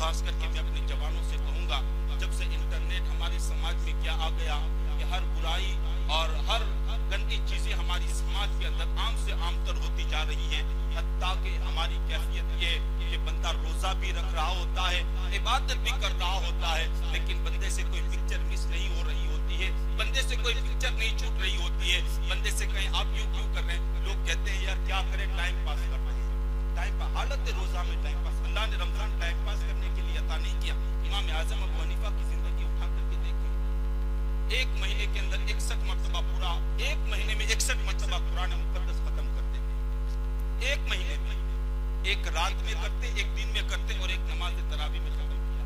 खास करके मैं अपने जवानों से कहूँगा, जब से इंटरनेट हमारे समाज में क्या आ गया कि हर बुराई और हर गंदी चीजें हमारी समाज के अंदर आम से आम तर होती जा रही है। हत्ता कि हमारी कैफियत ये कि बंदा रोजा भी रख रहा होता है, इबादत भी कर रहा होता है, लेकिन बंदे से कोई पिक्चर मिस नहीं हो रही होती है, बंदे से कोई पिक्चर नहीं छूट रही होती है। बंदे से कहें आप यूं क्यों कर रहे हैं, लोग कहते हैं यार क्या करें, टाइम पास कर रहे हैं। टाइम पास, हालत रोजा में टाइम पास, अल्लाह ने रमजान टाइम पास करने के लिए अता नहीं किया। इमाम आजम अबू हनीफा की जिंदगी उठा करके देखें, एक महीने के अंदर 61 मरतबा पूरा, एक महीने में 61 मरतबा कुरान मुकद्दस खत्म करते थे। एक महीने में, एक रात में करते, एक दिन में करते और एक नमाज तरावी में खत्म किया।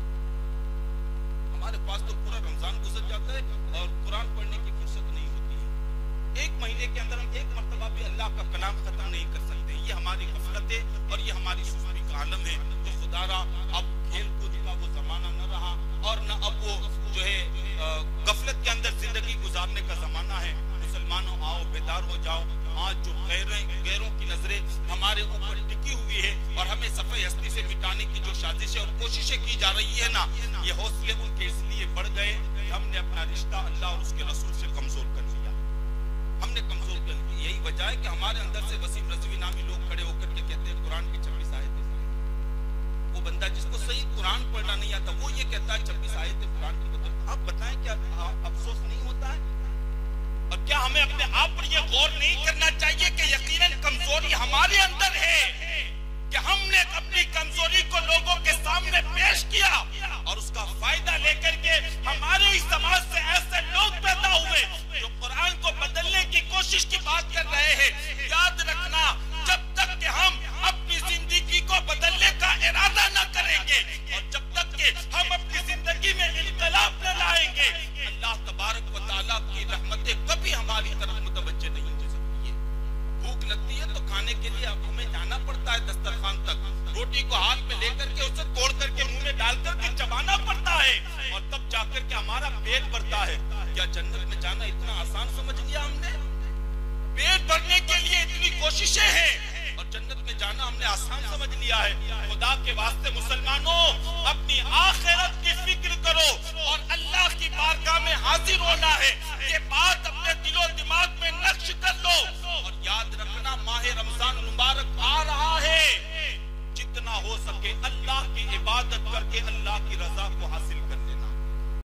हमारे पास तो पूरा रमजान गुजर जाता है और कुरान पढ़ने की फुर्सत नहीं होती है। एक महीने के अंदर हम एक मरतबा भी अल्लाह का कलाम खत्म नहीं कर सकते। ये हमारी गफलत है और ये हमारी सुस्ती का आलम है। तो खुदारा अब खेल कूद का वो जमाना न रहा और न अब वो जो है गफलत के अंदर जिंदगी गुजारने का जमाना है। मुसलमानों आओ, बेदार हो जाओ। आज जो गैरों की नजरें हमारे ऊपर टिकी हुई है और हमें सफे हस्ती से मिटाने की जो साजिशें और कोशिशें की जा रही है ना, ये हौसले उनके इसलिए बढ़ गए कि हमने अपना रिश्ता अल्लाह और उसके रसूल से कमजोर कर लिया। हमने कमजोर कर लिया। यही वजह है कि हमारे अंदर से वसीम रजवी नामी लोग खड़े होकर के कहते हैं कुरान की 26 आयतें। वो बंदा जिसको सही कुरान पढ़ना नहीं आता वो ये कहता है 26 आयतें कुरान की बदल। आप बताएं क्या अफसोस नहीं होता है? और क्या हमें अपने आप पर यह गौर नहीं करना चाहिए कि यकीनन कमजोरी हमारे अंदर है कि हमने अपनी कमजोरी को लोगों के सामने पेश किया और उसका फायदा लेकर के हमारे ही समाज से ऐसे लोग पैदा हुए जो कुरान को बदलने की कोशिश की बात कर रहे हैं। याद रखना, जब तक कि हम अपनी जिंदगी को बदलने का इरादा न करेंगे और जब तक कि हम अपनी जिंदगी में इनकलाब न लाएंगे, अल्लाह तबारक व तआला की रहमतें कभी हमारी तरफ मुतवज्जे नहीं हो सकती है। भूख लगती है तो खाने के लिए हमें जाना पड़ता है दस्तरखान तक, रोटी को हाथ में लेकर के उसे तोड़ करके मुंह में डाल करके चबाना पड़ता है और तब जाकर के हमारा पेट भरता है। क्या जन्नत में जाना इतना आसान समझ लिया हमने? पेट भरने के लिए इतनी कोशिशें हैं और जन्नत में जाना हमने आसान समझ लिया है। खुदा के वास्ते मुसलमानों, अपनी आखिरत की फिक्र करो और अल्लाह की